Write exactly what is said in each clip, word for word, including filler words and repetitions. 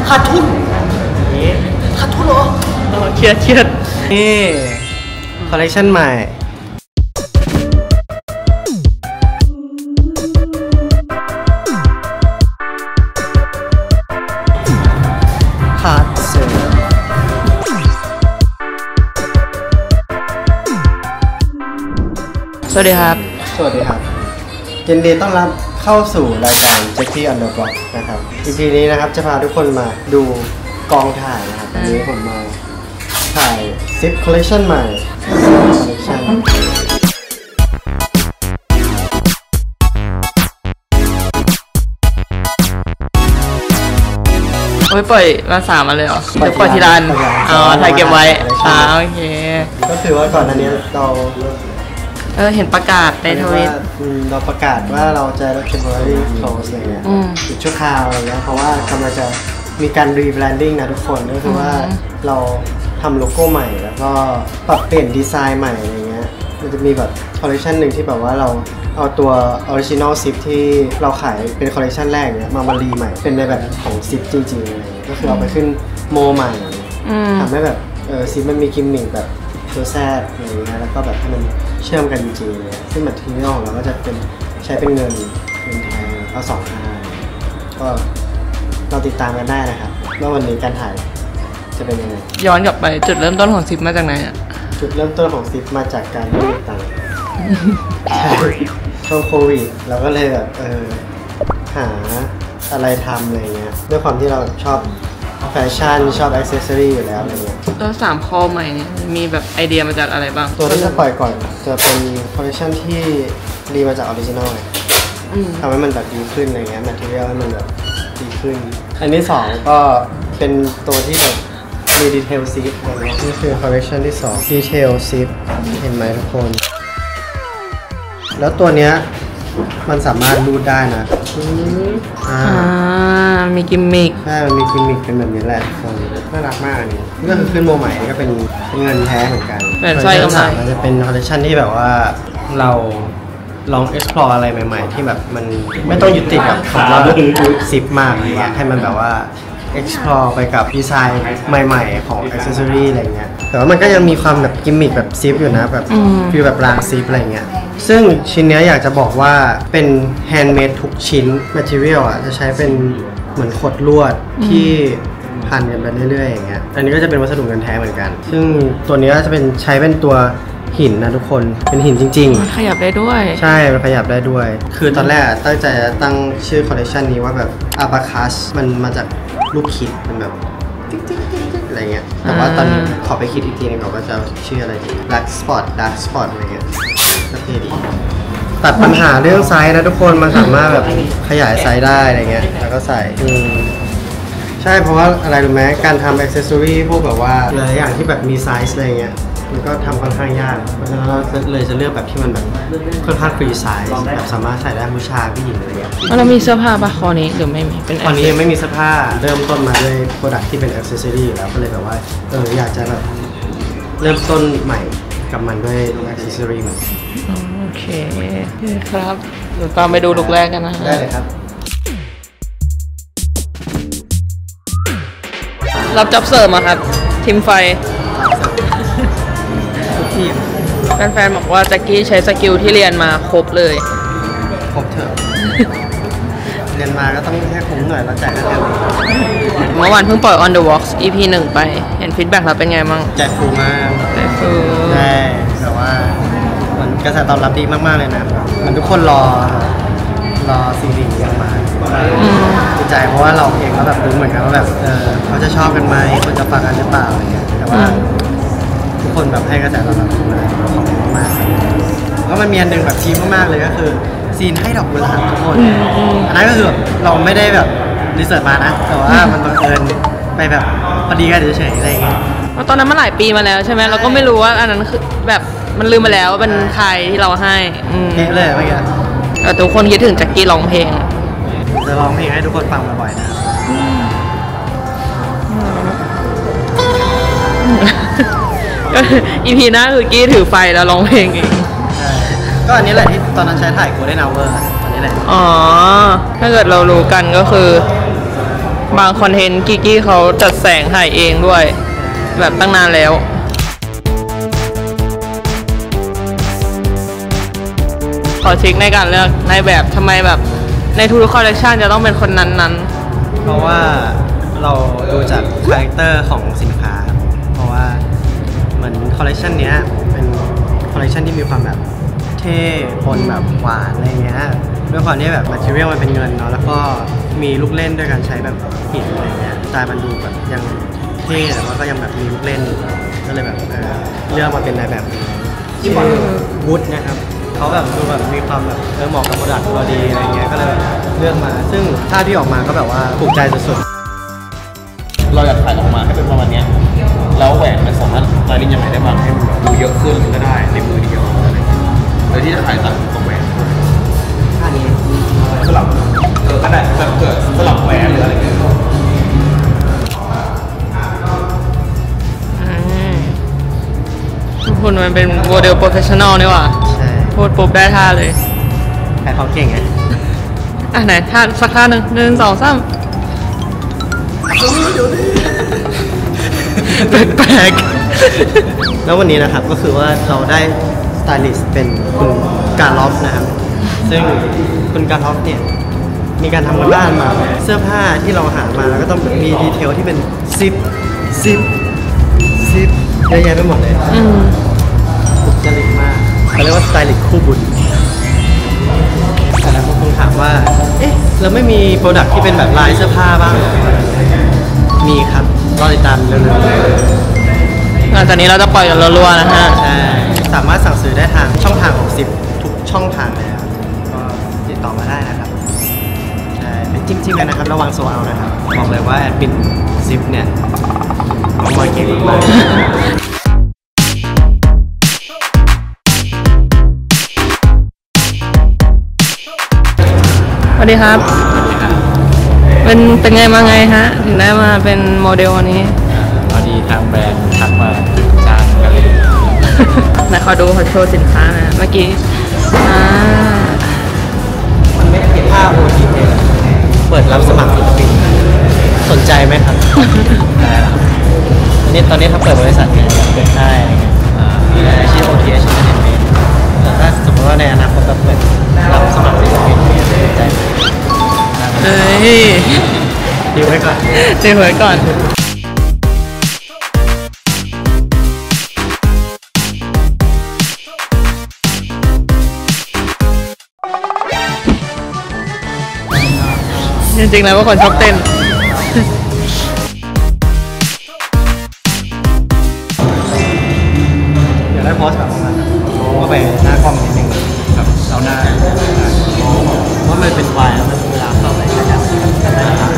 ขาดทุนขาดทุนเหรอเครียดเครียดนี่คอลเลคชันใหม่ขาดเสือสวัสดีครับสวัสดีครับยินดีต้อนรับเข้าสู่รายการ Jackie on the Block นะครับ อี พี นี้นะครับจะพาทุกคนมาดูกองถ่ายนะครับวันนี้ผมมาถ่ายซิปคอลเลคชันใหม่คอลเลคชันโอ้ยปล่อยมาสามมาเลยเหรอเดี๋ยวปล่อยทีละอันอ๋อถ่ายเก็บไว้อ่าโอเคก็คือว่าก่อนหน้านี้เราเออเห็นประกาศในทวิตเราประกาศว่าเราจะ temporary close อะไรเงี้ยหยุดชั่วคราวอะไรเงี้ยเพราะว่ากำลังจะมีการ rebranding นะทุกคนก็คือว่าเราทำโลโก้ใหม่แล้วก็ปรับเปลี่ยนดีไซน์ใหม่อะไรเงี้ยมันจะมีแบบคอลเลคชันหนึ่งที่แบบว่าเราเอาตัว original zip ที่เราขายเป็นคอลเลคชันแรกเนี้ยมามารีใหม่เป็นในแบบของ zip จริงๆอะไรเงี้ยก็คือเอาไปขึ้นโมใหม่ทำให้แบบเออ zip มันมีกิมมิคแบบตัวแซดอะไรเงี้ยแล้วก็แบบให้มันเชื่อมกันจริงๆเลยซึ่งแบบทีนี้ของเราก็จะเป็นใช้เป็นเงินเงินแท้เอาสองห้าก็เราติดตามกันได้นะครับว่าวันนี้การถ่ายจะเป็นยังไงย้อนกลับไปจุดเริ่มต้นของซิปมาจากไหนอ่ะจุดเริ่มต้นของซิปมาจากการไม่มีตังค์ใช่ช่วงโควิดเราก็เลยแบบเออหาอะไรทำอะไรเงี้ยด้วยความที่เราชอบแฟชั่นชอบอ็อกเซสซอรี่อยู่แล้วอะไรเงี้ยแล้วสามข้อใหม่เนี่ยมีแบบไอเดียมาจากอะไรบ้างตัวที่จะปล่อยก่อนจะเป็นคอลเลคชันที่รีมาจากออริจินอลเลยทำให้มันแบบดีขึ้นอะไรเงี้ยแมทเทียลให้มันแบบดีขึ้นอันที่สองก็เป็นตัวที่แบบมีดีเทลซิปอะไรเงี้ยนี่คือคอลเลคชันที่สองดีเทลซิปเห็นไหมทุกคนแล้วตัวเนี้ยมันสามารถรูดได้นะอ่ามีกิมมิคใช่มันมีกิมมิคเป็นแบบนี้แหละคนน่ารักมากอันนี้ก็คือขึ้นโมใหม่ก็เป็นเงินแท้เหมือนกันเป็นสร้อยกำไรมันจะเป็นคอลเลคชันที่แบบว่าเราลอง explore อะไรใหม่ๆที่แบบมันไม่ต้องยึดติดกับของเราซิปมากอะไรเงี้ยให้มันแบบว่า explore ไปกับดีไซน์ใหม่ๆของ accessory อะไรเงี้ยแต่ว่ามันก็ยังมีความแบบกิมมิคแบบซิปอยู่นะแบบฟีลแบบรางซิปอะไรเงี้ยซึ่งชิ้นนี้อยากจะบอกว่าเป็น handmade ทุกชิ้น material อ่ะจะใช้เป็นเหมือนขดลวดที่พันกันไปเรื่อยๆอย่างเงี้ยอันนี้ก็จะเป็นวัสดุเงินแท้เหมือนกันซึ่งตัวนี้จะเป็นใช้เป็นตัวหินนะทุกคนเป็นหินจริงๆขยับได้ด้วยใช่มันขยับได้ด้วยคือตอนแรกตั้งใจจะตั้งชื่อคอลเลคชันนี้ว่าแบบอาบาคัสมันมาจากลูกคิดเป็นแบบอะไรเงี้ยแต่ว่าตอนนี้ขอไปคิดอีกทีนึงว่าจะชื่ออะไรดี Black Spot Dark Spot อะไรเงี้ยก็เท่ดีตัดปัญหาเรื่องไซส์นะทุกคนมันสามารถแบบขยายไซส์ได้อะไรเงี้ยแล้วก็ใส่ใช่เพราะว่าอะไรรู้ไหมการทำอ็อกเซสซอรี่พวกแบบว่าหลายอย่างที่แบบมีไซส์อะไรเงี้ยมันก็ทำค่อนข้างยากเพราะฉะนั้นเราเลยจะเลือกแบบที่มันแบบค่อนข้างฟรีไซส์แบบสามารถใส่ได้ผู้ชายผู้หญิงอะไรเงี้ยแล้วเรามีเสื้อผ้าปะคอนี้หรือไม่มีเป็นคอนี้ยังไม่มีเสื้อผ้าเริ่มต้นมาด้วยโปรดักที่เป็นอ็อกเซสซอรี่อยู่แล้วก็เลยแบบว่าเอออยากจะแบบเริ่มต้นใหม่กับมันด้วยอ็อกเซสซอรี่มันโอเคครับเดี๋ยวตามไปดูลุคแรกกันนะได้เลยครับรับจ็อบเสริมอะครับทีมไฟแฟนๆบอกว่าแจ็คกี้ใช้สกิลที่เรียนมาครบเลยครบเถอะเรียนมาก็ต้องให้คุ้มหน่อยแล้วจ่ายกันแล้วเมื่อวานเพิ่งปล่อย On the Walks อี พี หนึ่งไปเห็นฟีดแบ็กแล้วเป็นไงบ้างใจฟูมากใจฟูใช่แต่ว่ามันกระแสตอบรับดีมากๆเลยนะมันทุกคนรอรอซีรีส์ยังมาดีใจเพราะว่าเราเองก็แบบรู้เหมือนกันว่าแบบเออเขาจะชอบกันไหมคนจะฟังกันหรือเปล่าอะไรเงี้ยแต่ว่าทุกคนแบบให้กระแสตอบรับดีมากขอบคุณมากแล้วมันมีอันหนึ่งแบบชี้มากๆเลยก็คือซีนให้ดอกกุหลาบทุกคนอันนั้นก็คือเราไม่ได้แบบรีเสิร์ชมานะแต่ว่ามันบังเอิญไปแบบพอดีกันเฉยๆอะไรเงี้ยตอนนั้นมันหลายปีมาแล้วใช่ไหมเราก็ไม่รู้ว่าอันนั้นคือแบบมันลืมมาแล้วว่าเป็นใครที่เราให้เอ๊ะเลยเมื่อกี้แต่ทุกคนคิดถึงแจ็คกี้ร้องเพลงจะร้องเพลงให้ทุกคนฟังบ่อยๆนะอีพีหน้าคือกี้ถือไฟแล้วร้องเพลงเองใช่ก็อันนี้แหละที่ตอนนั้นใช้ถ่าย Golden Hour อันนี้แหละอ๋อถ้าเกิดเรารู้กันก็คือบางคอนเทนต์กิกกี้เขาจัดแสงถ่ายเองด้วยแบบตั้งนานแล้วขอทริคในการเลือกในแบบทำไมแบบในทุกคอลเลคชันจะต้องเป็นคนนั้นๆเพราะว่าเราดูจากคาแรคเตอร์ของสินค้าเพราะว่าเหมือนคอลเลคชันนี้เป็นคอลเลคชันที่มีความแบบเท่ปนแบบหวานอะไรเงี้ยด้วยความที่แบบแมททีเรียลมันเป็นเงินเนาะแล้วก็มีลูกเล่นด้วยการใช้แบบหินอะไรเงี้ยสไตล์มันดูแบบยังเท่แต่ว่าก็ยังแบบมีลูกเล่นก็เลยแบบเออเลือกมาเป็นในแบบนี้ที่บอกวูดนะครับเขาแบบดูแบบมีความแบบเออเหมาะกับโปรดักต์เราดีอะไรเงี้ยก็เลยแบบเลือกมาซึ่งท่าที่ออกมาก็แบบว่าถูกใจสุดๆเราอยากถ่ายออกมาให้เป็นประมาณนี้แล้วแหวนมันสามารถลายลิ้นยังไงได้บ้างให้มันดูเยอะขึ้นก็ได้ในมือเดียวอะไรโดยที่จะถ่ายตัดตรงแหวนท่านี้สลับเออก็ได้แบบเกิดสลับแหวนหรืออะไรเงี้ยคุณมันเป็นโมเดลโปรเฟชชั่นอลนี่หว่าใช่พูดปุ๊บได้ท่าเลยใครเขาเก่งไงอ่ะไหนท่าสักท่าหนึ่งหนึ่งสองสามแปลกๆแล้ววันนี้นะครับก็คือว่าเราได้สไตลิสต์เป็นคุณการล็อฟนะครับซึ่งคุณการล็อฟเนี่ยมีการทำกันบ้านมาเสื้อผ้าที่เราหามาแล้วก็ต้องมีดีเทลที่เป็นซิปซิปซิปเยอะแยะไปหมดเลยถูกจริตมากเขาเรียกว่าสไตลิสต์คู่บุญแต่แล้วก็คงถามว่าเอ๊ะเราไม่มีโปรดักต์ที่เป็นแบบลายเสื้อผ้าบ้างหรอมีครับรอติดตามเร็วๆหลังจากนี้เราจะปล่อยกันรัวๆนะฮะใช่สามารถสั่งซื้อได้ทางช่องทางของซิปทุกช่องทางเลยครับก็ติดต่อมาได้นะครับใช่เป็นจิ้มๆกันนะครับระวังโซเอานะครับบอกเลยว่าแอดมินซิปเนี่ยน้องมอยเก่งมากสวัสดีครับเป็นเป็นไงมาไงฮะถึงได้มาเป็นโมเดลวันนี้พอดีทางแบรนด์ทักมาจ้างกันเลยไหนขอดูขอโชว์สินค้านะเมื่อกี้อ่ามันไม่ได้เป็นภาพโอทีเลยเปิดรับสมัครศิลปินสนใจไหมครับได้แล้วอันนี้ตอนนี้ถ้าเปิดบริษัทเนี่ยเปิดได้มีอาชีพ โอ ที เอช Entertainment แต่ถ้าสมมติว่าในอนาคตเราเปิดรับสมัครศิลปินเนี่ยสนใจไหมเฮ้ยดีไว้ก่อนดีไว้ก่อนจริงๆแล้วว่าคนชอบเต้นอยากได้โพสแบบประมาณนั้นก็ไปหน้ากล้องนิดนึงแบบเราหน้าว่ามันเป็นวายแล้วมันเวลาเข้าไปขยับกันได้ครับ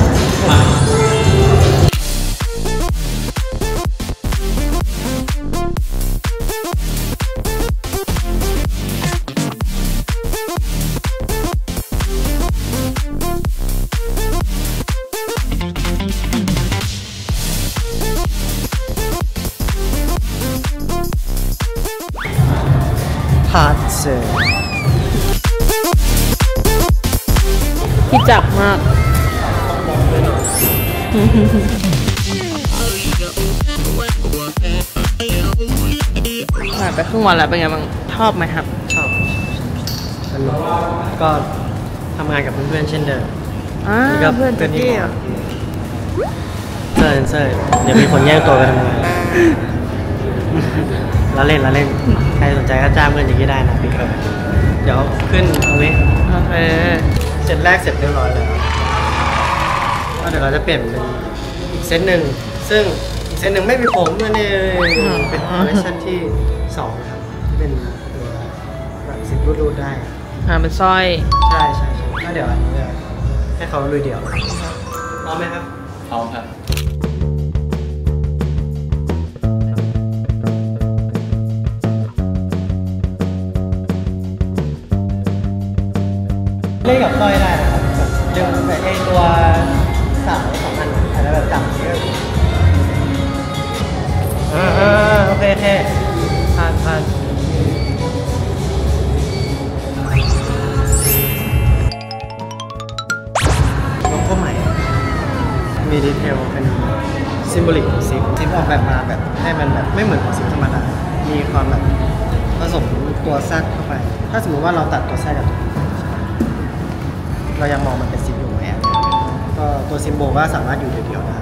พาร์ทเซอร์ที่จับมากผ่านไปครึ่งวันแล้วเป็นไงบ้างชอบไหมครับชอบสนุกก็ทำงานกับเพื่อนๆเช่นเดิมอ่าเพื่อนเที่ยวเซอร์เซอร์เดี๋ยวมีคนแย่งตัวไปทำงานแล้วเล่นแล้วเล่นใครสนใจก็จ้างเพื่อนอย่างนี้ได้นะพี่ครับเดี๋ยวขึ้นตรงนี้โอเคเซตแรกเสร็จเรียบร้อยแล้วก็เดี๋ยวเราจะเปลี่ยนเป็นอีกเซตหนึ่งซึ่งอีกเซตหนึ่งไม่มีผมนั่นเองเป็นคอลเลคชันที่สองครับเป็นแบบซิปรูดๆได้อ่าเป็นสร้อยใช่ใช่ใช่ก็เดี๋ยวให้เขาลุยเดี่ยวพร้อมไหมครับพร้อมครับเล่นกับสร้อยได้นะครับดึงแบบไอ้ตัวสามสองอันอะไรแบบจับอ่าอ่าโอเคโอเคผ่านผ่านโลโก้ใหม่โลมีดีเทลเป็นซิมโบลิกของซิปซิปออกแบบมาแบบให้มันแบบไม่เหมือนของซิปธรรมดามีความแบบผสมตัวแซดเข้าไปถ้าสมมติว่าเราตัดตัวแซดกับเรายังมองมันเป็นซิปอยู่ไหมก็ตัวซิมโบก็สามารถอยู่เดียวๆได้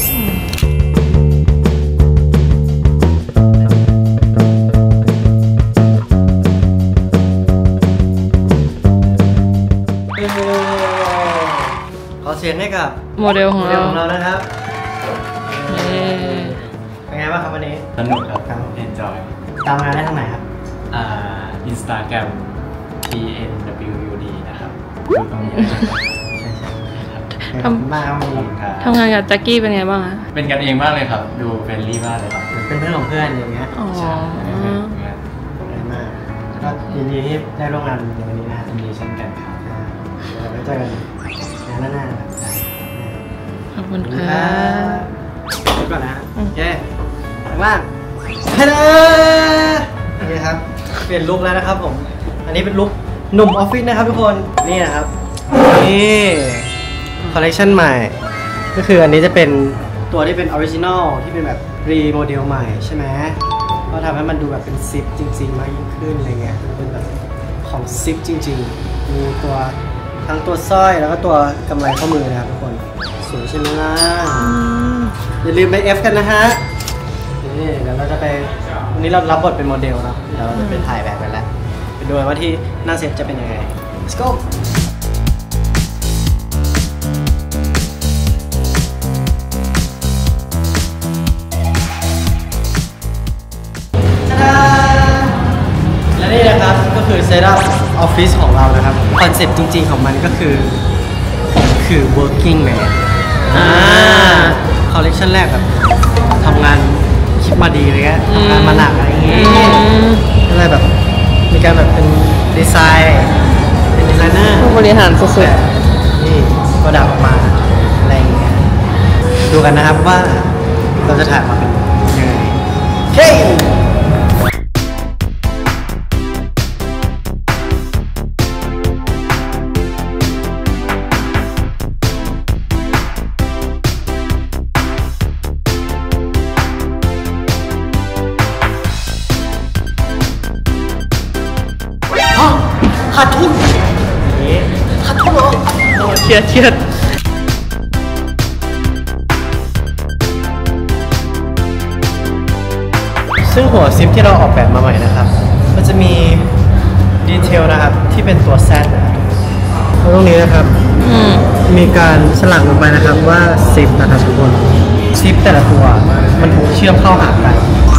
ขอเสียงให้กับโมเดลของโมเดลเราของเรานะครับเย้เป็นไงบ้างครับวันนี้สนุกครับ enjoy ตามงานได้ทางไหนครับอ่า Instagram ที เอ็น ดับเบิลยู ดี นะครับดูตรงนี้นะครับทำมากครับทำงานกับแจ็คกี้เป็นไงบ้างอะเป็นกันเองมากเลยครับ ดูเฟรนลี่มากเลยครับเป็นเพื่อนของเพื่อนอย่างเงี้ยอ๋อใช่เป็นเพื่อนดีมากก็ยินดีที่ได้ร่วมงานในวันนี้นะยินดีเช่นกันครับเดี๋ยวไว้เจอกันงานหน้าๆนะครับขอบคุณขอบคุณคครัรับบ ไปก่อนนะอืมโอเคข้างล่างเฮ้ยโอเคครับเปลี่ยนลุคแล้วนะครับผมอันนี้เป็นลุคหนุ่มออฟฟิศนะครับทุกคนนี่นะครับนี่คอลเลคชันใหม่ก็คืออันนี้จะเป็นตัวที่เป็นออริจินอลที่เป็นแบบรีโมเดลใหม่ใช่ไหมก็ทำให้มันดูแบบเป็นซิปจริงๆมากยิ่งขึ้นอะไรเงี้ยเป็นแบบของซิปจริงๆมีตัวทั้งตัวสร้อยแล้วก็ตัวกำไรข้อมือนะครับทุกคนสวยใช่ไหมล่ะอย่าลืมไป F กันนะฮะนี่เดี๋ยวเราจะไปวันนี้เรารับบทเป็นโมเดลเนาะเดี๋ยวเราจะไปถ่ายแบบกันแล้วไปดูว่าที่หน้าเซตจะเป็นยังไง let's goและนี่นะครับก็คือเซตอัพออฟฟิศของเรานะครับคอนเซ็ปต์จริงๆของมันก็คือผมคือ working man อ่าคอลเลคชันแรกแบบทำงานคิดมาดีเลยทำงานมาหนักอะไรอย่างงี้ก็เลยแบบมีการแบบเป็นดีไซน์เป็นดีไซเนอร์ผู้บริหารสุดนี่ก็ดับออกมาอะไรอย่างเงี้ยดูกันนะครับว่าเราจะถ่ายมาเป็นยังไงเฮ้ยขาดทุนขาดทุนเหรอๆเครียดเครียดซึ่งหัวซิปที่เราออกแบบมาใหม่นะครับมันจะมีดีเทลนะครับที่เป็นตัว Z นะครับแล้วตรงนี้นะครับอืมมีการสลักลงไปนะครับว่าซิปนะครับทุกคนซิปแต่ละตัวมันถูกเชื่อมเข้าหากัน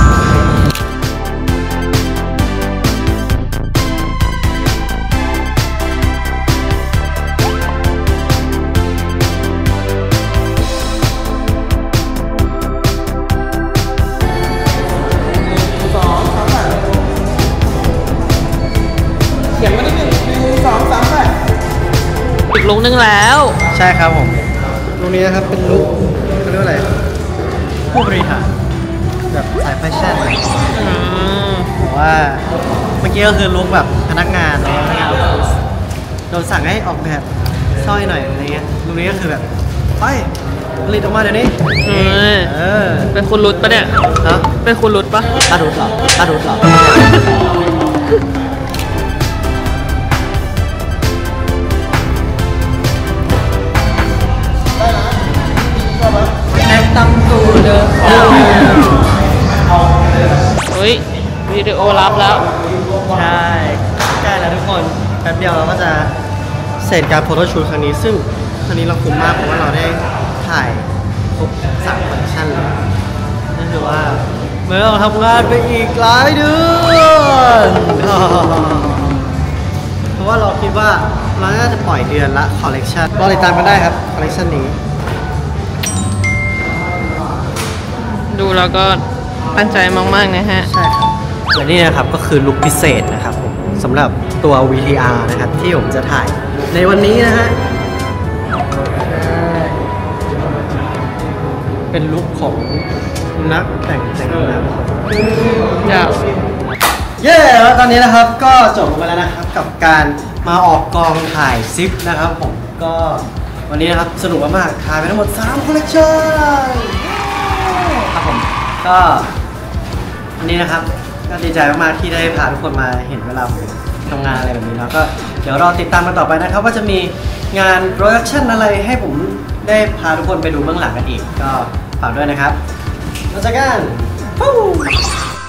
อีกลุกนึงแล้วใช่ครับผมตรงนี้นะครับเป็นลุคเขาเรียกว่าอะไรผู้บริหารแบบสายแฟชั่นอืมแต่ว่าเมื่อกี้ก็คือลุคแบบพนักงานอะไรเงี้ยโดนสั่งให้ออกแบบสร้อยหน่อยอะไรเงี้ยลุคนี้ก็คือแบบไปผลิตออกมาเดี๋ยวนี้เออเออเป็นคุณรุดปะเนี่ยฮะเป็นคุณรุดปะตาดูดเหรอตาดูดเหรอแนะนำตัวเด้อเฮ้ยวิดีโอรับแล้วใช่ใกล้แล้วทุกคนแป๊บเดียวเราก็จะเสร็จการโฟโต้ชูตครั้งนี้ซึ่งครั้งนี้เราคุ้มมากเพราะว่าเราได้ถ่ายครบสามคอลเลคชั่นเลยนั่นคือว่าเมื่อเราทำงานไปอีกหลายเดือนเพราะว่าเราคิดว่าเราน่าจะปล่อยเดือนละคอลเลคชันรอติดตามกันได้ครับคอลเลคชันนี้ดูแล้วก็ตั้งใจมากๆนะฮะใช่ครับและนี่นะครับก็คือลุคพิเศษนะครับผมสำหรับตัว วี ที อาร์ นะครับที่ผมจะถ่ายในวันนี้นะฮะเป็นลุคของนักแต่งแต่งหน้าอยากเย้แล้วตอนนี้นะครับก็จบไปแล้วนะครับกับการมาออกกองถ่ายซิปนะครับผมก็ววันนี้นะครับสนุกมากๆถ่ายไปทั้งหมดสามคอลเลคชันครับผมก็วันนี้นะครับก็ดีใจมากๆที่ได้พาทุกคนมาเห็นเวลาผมทำงานอะไรแบบนี้แล้วก็เดี๋ยวรอติดตามกันต่อไปนะครับว่าจะมีงานโปรดักชั่นอะไรให้ผมได้พาทุกคนไปดูเบื้องหลังกันอีกก็ฝากด้วยนะครับแล้วเจอกัน